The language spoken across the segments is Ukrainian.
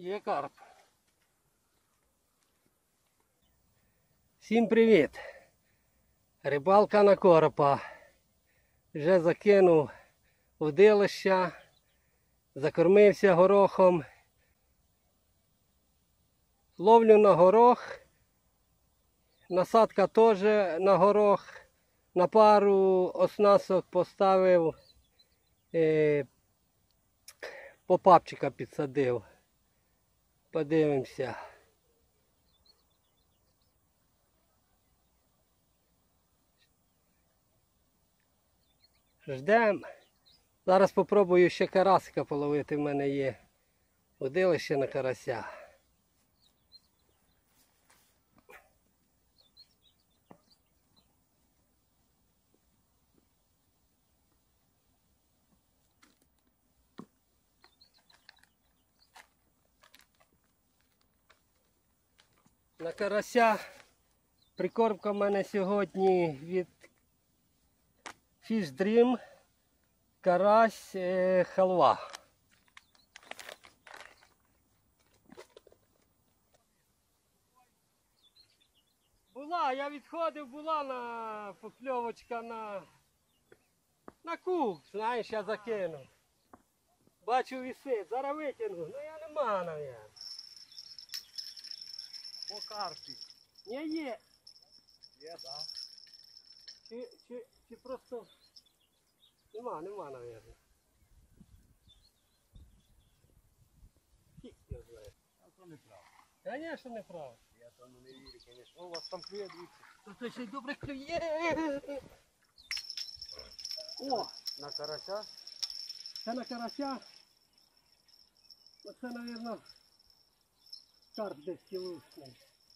Є карп. Всім привіт! Рибалка на коропа. Вже закинув удилища, закормився горохом. Ловлю на горох. Насадка теж на горох. На пару оснасток поставив, попапчика підсадив. Подивимося. Ждемо. Зараз спробую ще карасика половити. В мене є удилище на карася. На карася прикормка в мене сьогодні від Fish Dream, карась, халва. Я відходив, була на покльовочка на кук, знаєш, я закинув. Бачу висить, зараз витягну, ну я нема, навіть. По карпі. Не є. Є, так? Чи просто нема, навіть. Фіг я знаю. А то не правда. Звісно, не правда. Я тому не вірю, звісно. У вас там клює, дивіться. То ще й добре клює. О, На карася? це на карася. Оце, мабуть, карп десь кілушний.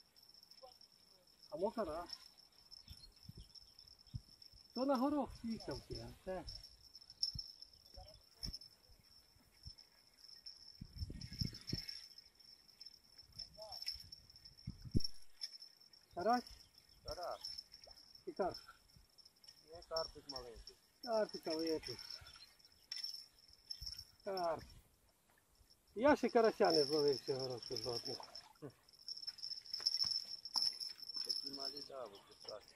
Або карась. То на горох свікавки, а це... Карась Карась. і карп. Є карпик маленький. Карпика випив. Карп. Я ще карася не зловив цього року жодного. Такі малі дави писати.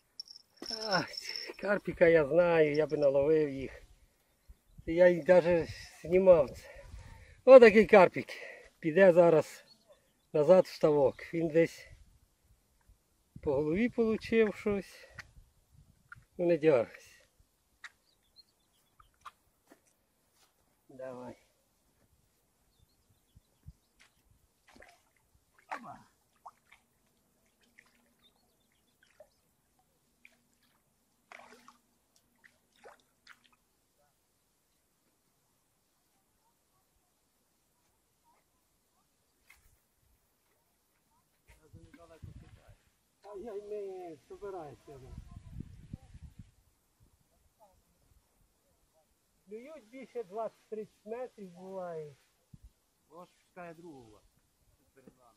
Карпіка я знаю, я би наловив їх. Я їх навіть знімав. Ось такий карпік. Піде зараз назад в ставок. Він десь по голові отримав щось. Ну не дергайся. Давай. Опа. А я не собираюся. Клюють більше 20-30 метрів буває. Ось чекає другого. Тут перед вами.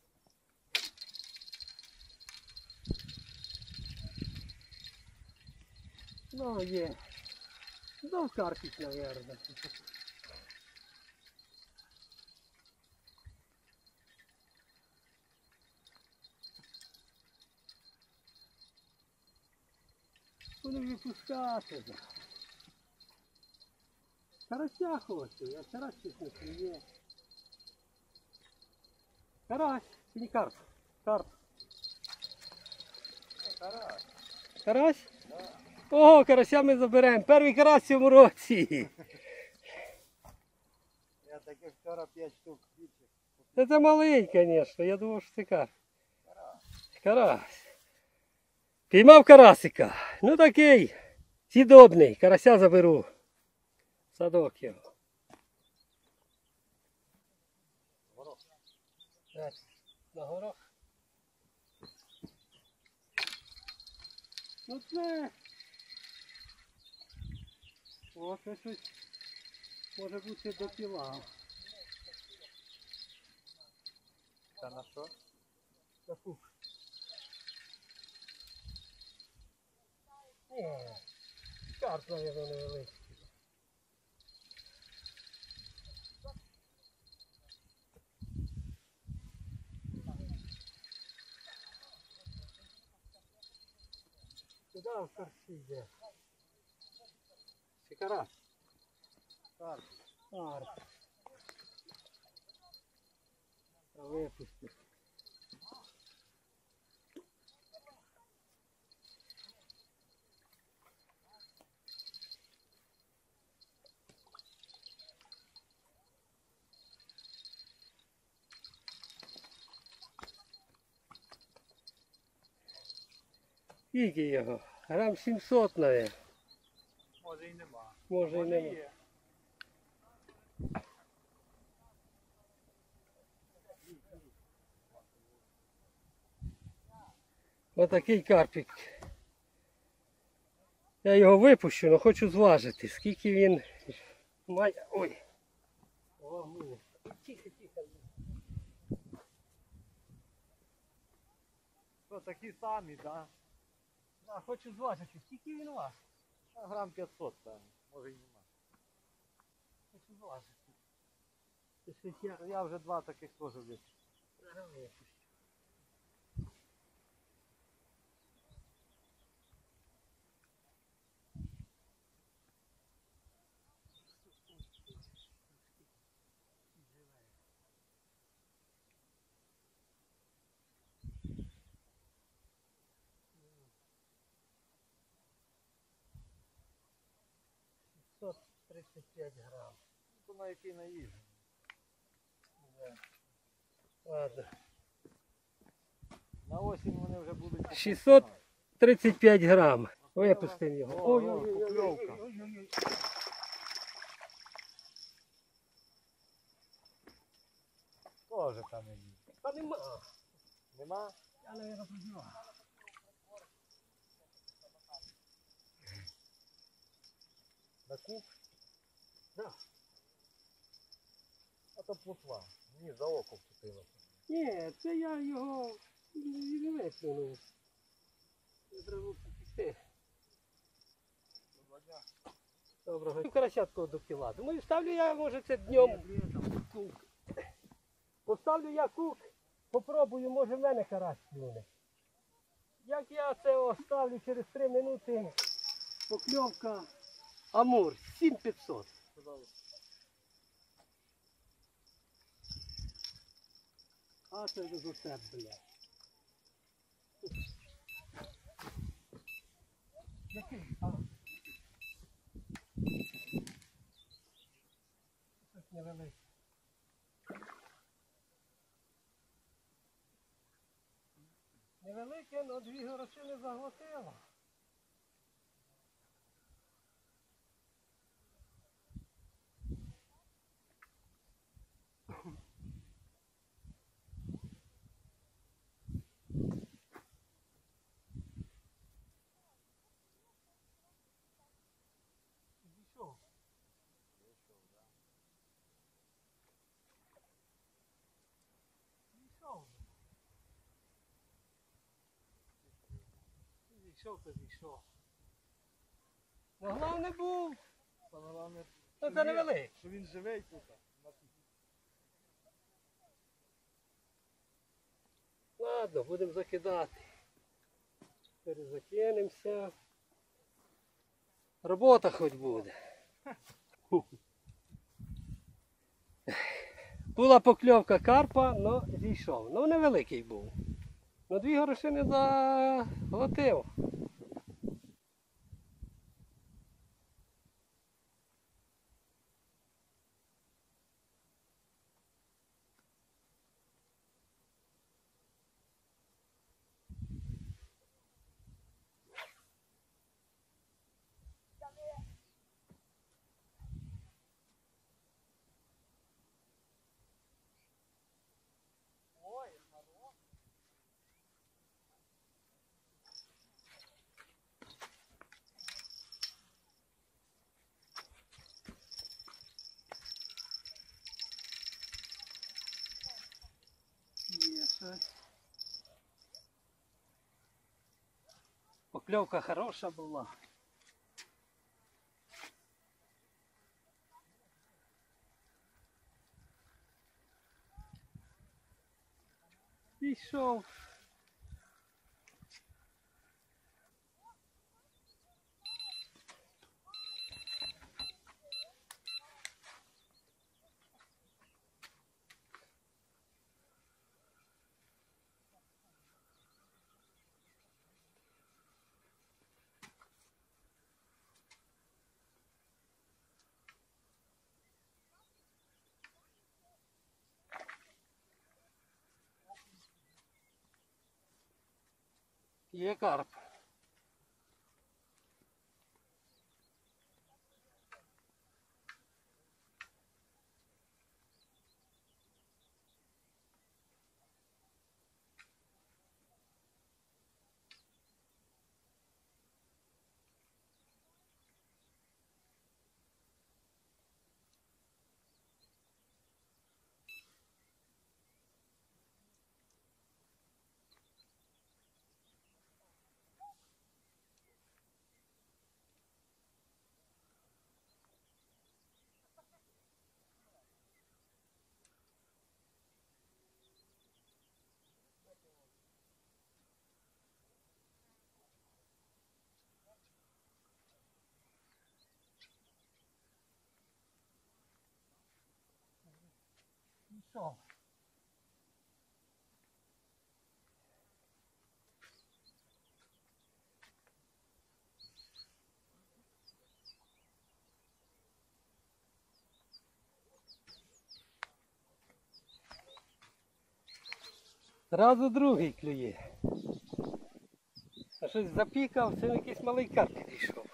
Ну є. Ну карпік, мабуть. Буду випускати. Карася хочу, я карась щось не клює. Карась, чи не карп? Карп. Карась. Карась? Да. Ого, карася ми заберемо. Перший карась в цьому році. Я таких вчора 5 штук більше. Це малий, звісно, я думав, що це карп. Карась. Піймав карасика. Ну такий, сідобний. Карася заберу. Садок його. Горох. На горох. Ну це. О, це щось може бути до кіла. Та на що? На кук. Ні, карп, мабуть, невеликий. Куди в карці йде? Чи карась? Так. Карп. А випусти. Скільки його? Грам 700, навіть. Може і нема. Може і нема. є. Отакий карпік. Я його випущу, але хочу зважити, скільки він має. Ой. Вагу. Тихо, тихо. Що, такі самі, так? Да, хочу зважити, скільки він важить. Да? Грам 500, певно. Може і нема. Хочу зважити. Це щось я Я вже два таких теж випустив. зараз випущу. Сто 35 грам. То на який наїжджу. Ладно. На осінь вони вже будуть. по 600. полтора. 35 грам. Випустимо його. О, Ой-ой-ой. покльовка. Ой-ой-ой. Тоже там і є. Та нема. Нема? Я, наверное, прозіваю. На куп? Да. А то плотва. Мені за око вчепилося. Ні, це я його і не виплюнув. Не треба піти. Доброго. Карасятку до кіла. Думаю, ставлю я, може, це днем кук. Поставлю я кук, попробую, може в мене карась клюне. Як я це оставлю через 3 минути, покльовка Амур 7500. А це вже за це, блядь. Який? А? Щось невелике. Невелике, але 2 горошини заглотило. Зійшов. Зійшов. Зійшов, то зійшов. Ну, головне був. Головне, Ну, це невеликий. що він живий тут. Ладно, будемо закидати. Перезакинемося. Робота хоч буде. Була покльовка карпа, але зійшов. Ну невеликий був. Ну 2 горошини заглотив. Є щось. Покльовка хороша була. Пішов. Є карп. Пішов. Зразу другий клює. А щось запікав, це якийсь малий карп підійшов.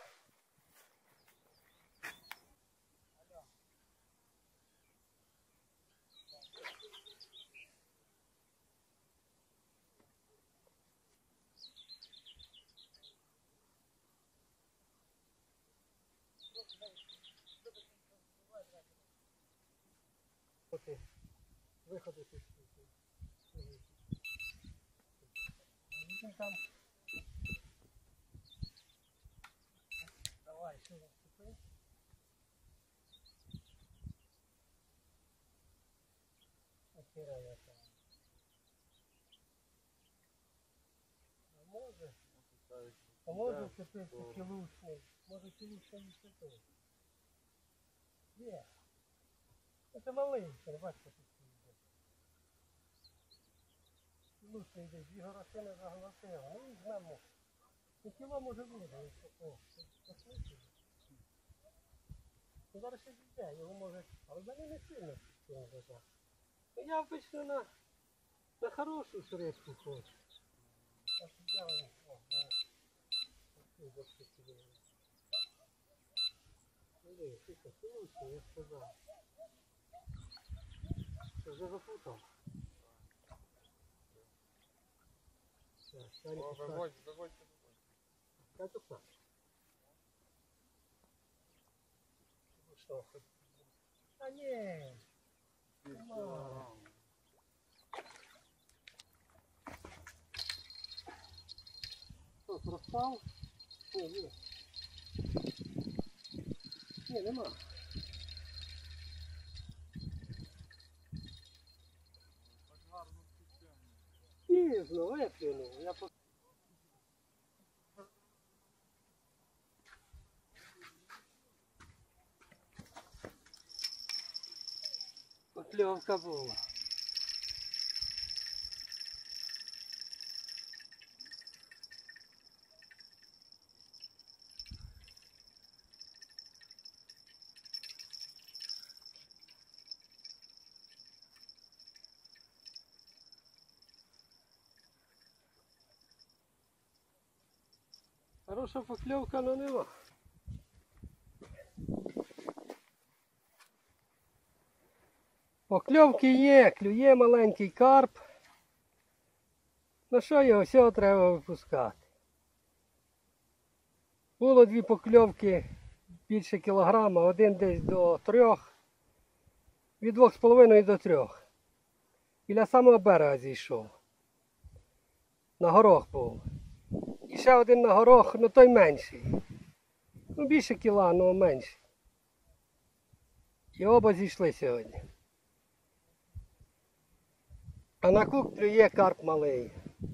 Виходи ти. Там. Давай, що наступи. Отирає там. А може тепер кілушний. Може кілушний і все. Є. Це малий, бачите, тут йде. Кілушний йде, дві горошини заголосили. Ну, візьмемо. Ну, кіло може бути. О, послухайте. Ну, зараз ще йде, його може... Але мене не сильно підтягнути. Ну, я обично на хорошу шрифту хочу. А що взяли? О, ось тут сюди. Ну, дивись, кілушний, я сказав. Що, вже запутав? Виводь. Как тут так? Ну что, хоть... А не! Что, пропал? Не. Не, нема. Пізно, виплюнув. Я по... Покльовка була. Хороша покльовка, але нема. Покльовки є, клює маленький карп. На що його всього треба випускати? Було дві покльовки більше кілограма, один десь до 3, від 2,5 до 3. Біля самого берега зійшов. На горох був. І ще один на горох, ну той менший. Ну більше кіла, але менший. І оба зійшли сьогодні. А на кук клює карп малий.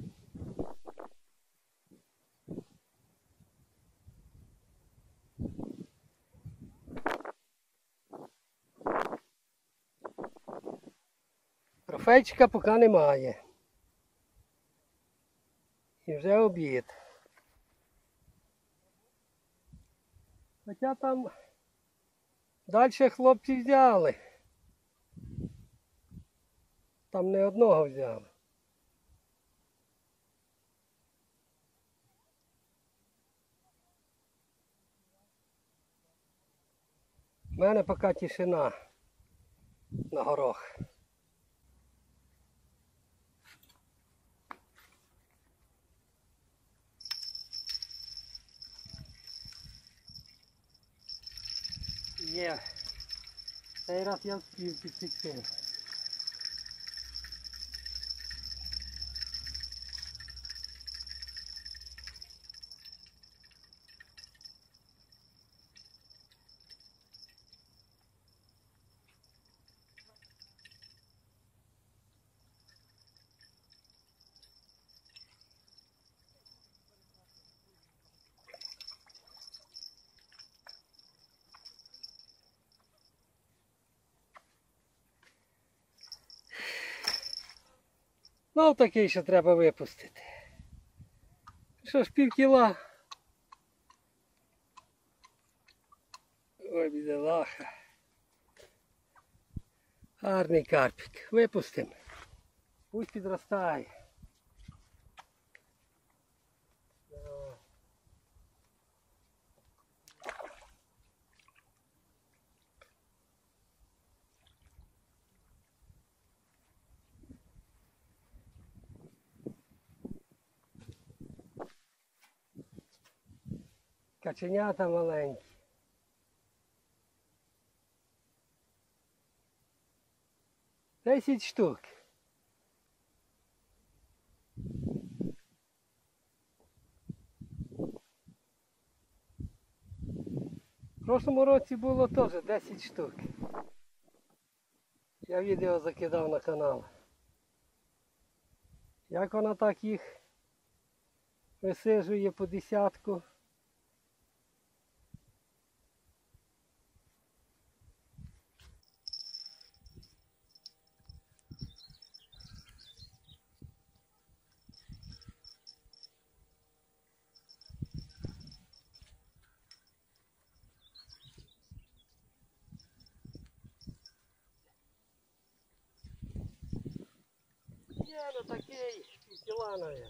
Трофейчика поки немає. І вже обід. Хоча там далі хлопці взяли. Там не одного взяли. мене поки тишина на горох. Є. Цей раз я встиг підсікти. Ну такий ще треба випустити. Що ж, пів кіла. Ой, бідолаха. Гарний карпік. Випустимо. Пусть підростає. Каченята маленькі. Десять штук. В прошлому році було теж 10 штук. Я відео закидав на канал. Як вона так їх висиджує по десятку. Є, ну такий, кіла, навіть.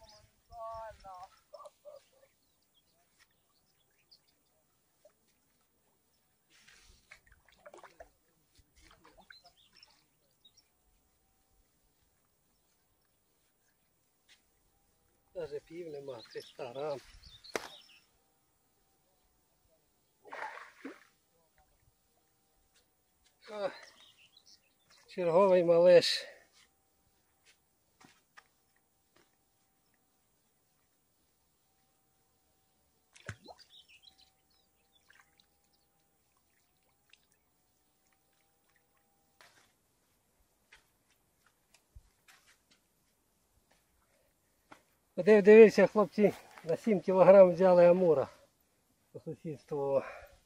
Даже пів нема, 300 грам. О, черговий малиш. Дивіться, хлопці, на 7 кг взяли амура по сусідству.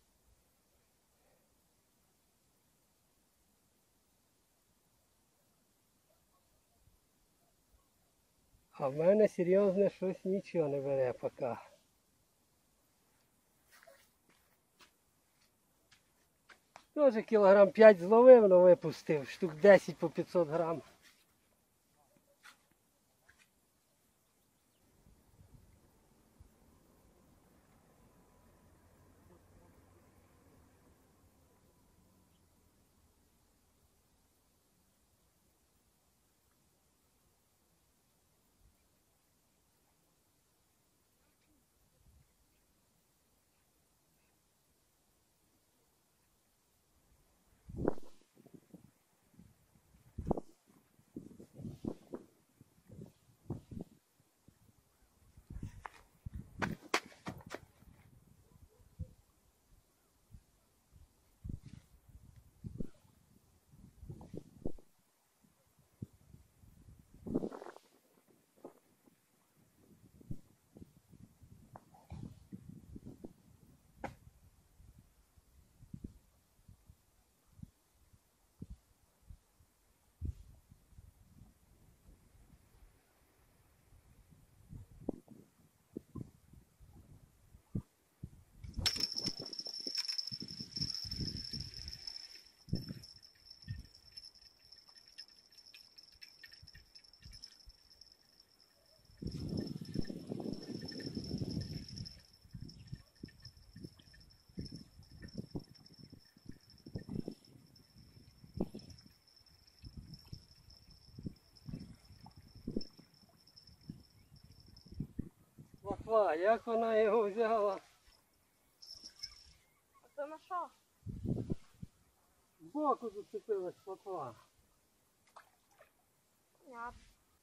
А в мене серйозне щось нічого не бере поки. Тоже кілограм 5 зловив, але випустив, штук 10 по 500 грам. плотва, як вона його взяла? А це на що? Збоку зацепилась плотва. Понятно.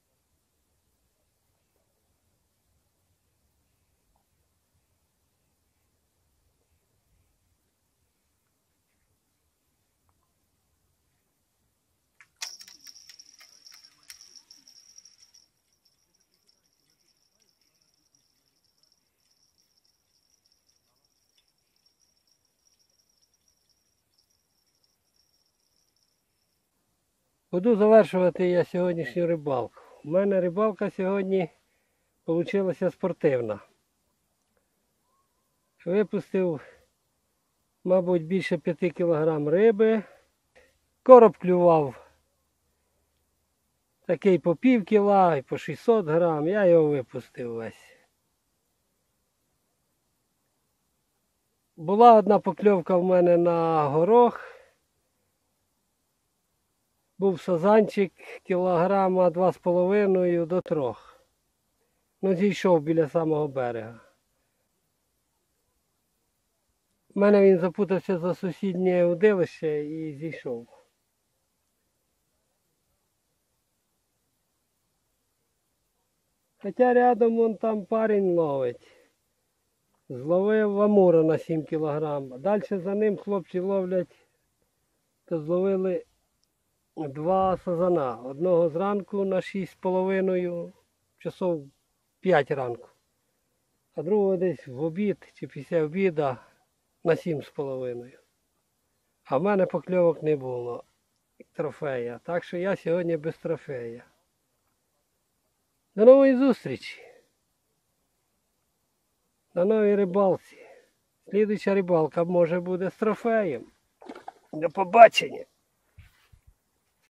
Буду завершувати я сьогоднішню рибалку. У мене рибалка сьогодні вийшла спортивна. Випустив, мабуть, більше 5 кг риби. Короб клював такий по пів кіла і по 600 грам. Я його випустив весь. Була одна покльовка в мене на горох. Був сазанчик кілограма 2,5 до 3. Ну, зійшов біля самого берега. У мене він запутався за сусіднє удилище і зійшов. Хоча рядом вон там парень ловить. Зловив амура на 7 кілограм. Далі за ним хлопці ловлять, то зловили 2 сазана. Одного зранку на 6,5 часов 5 ранку. А другого десь в обід чи після обіда на 7,5. А в мене покльовок не було. Трофея. Так що я сьогодні без трофея. До нової зустрічі. На новій рибалці. Слідуюча рибалка може буде з трофеєм. До побачення.